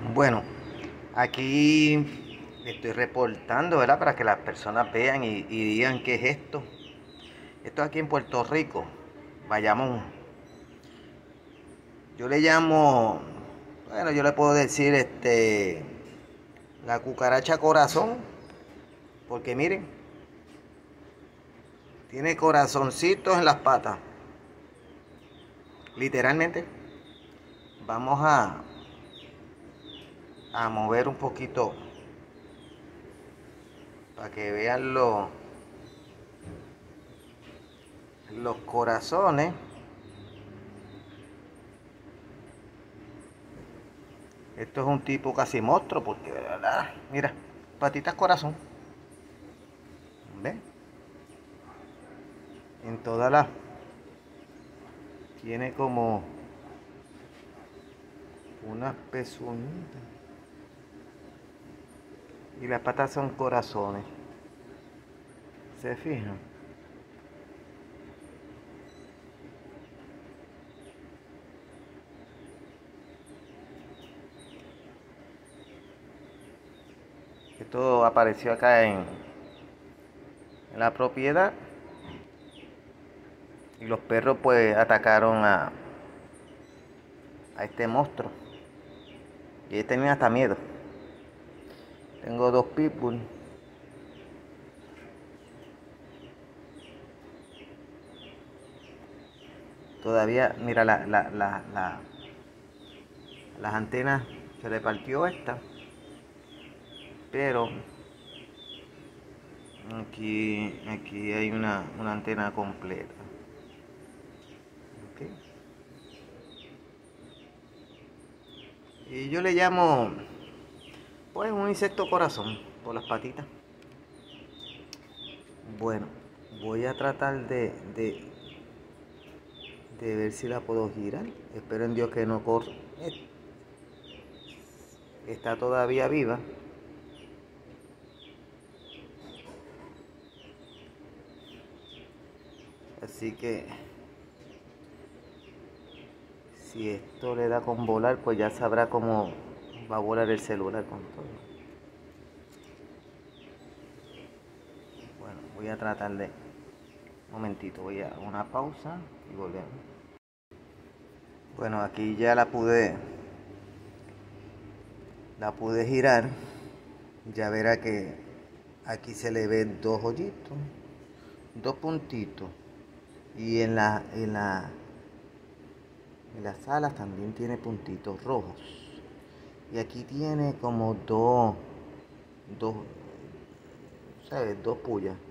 Bueno, aquí estoy reportando, ¿verdad? Para que las personas vean y digan qué es esto. Esto es aquí en Puerto Rico, Bayamón. Yo le llamo, bueno, yo le puedo decir la cucaracha corazón, porque miren, tiene corazoncitos en las patas. Literalmente, vamos a mover un poquito para que vean los corazones. Esto es un tipo casi monstruo porque, de verdad, mira, patitas corazón. ¿Ves? En todas las... Tiene como unas pezuñitas. Y las patas son corazones. ¿Se fijan? Esto apareció acá en la propiedad. Y los perros pues atacaron a este monstruo. Y ellos tenían hasta miedo. Tengo dos pitbull. Todavía, mira, las antenas se le partió esta. Pero aquí hay una antena completa. ¿Okay? Y yo le llamo, pues, un insecto corazón por las patitas. Bueno, voy a tratar de ver si la puedo girar. Espero en Dios que no corra. Está todavía viva. Así que si esto le da con volar, pues ya sabrá cómo va a volar el celular con todo. Bueno, voy a tratar de... Un momentito, voy a una pausa y volvemos. Bueno, aquí ya la pude girar. Ya verá que aquí se le ven dos hoyitos, dos puntitos. Y en las alas también tiene puntitos rojos. Y aquí tiene como dos, ¿sabes? Dos pullas.